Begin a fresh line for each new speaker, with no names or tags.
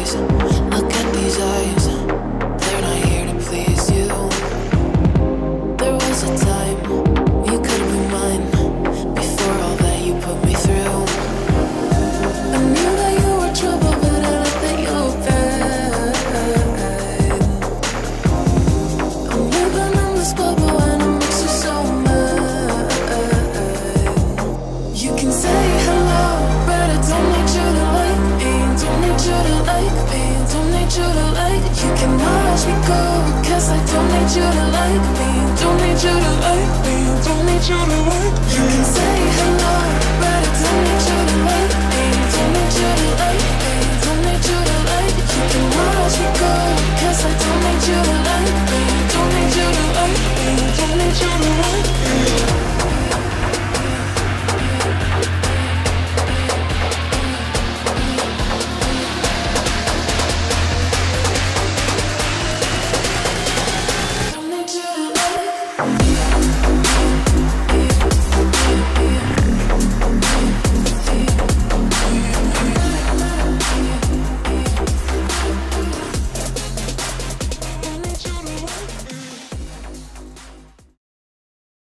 eyes. Look at these eyes. They're not here to please you. There was a time you could be mine before all that you put me through. I knew that you were trouble, but I let that you were bad. I'm living in this bubble and it makes you so mad. You can say hello, but I don't need you to like me. Don't need you to like me. Don't need you to like. You can watch me go, 'cause I don't need you to like me. Don't need you to like me. Don't need you to like me. You can say hello, but I don't need you to like me. Don't need you to like me.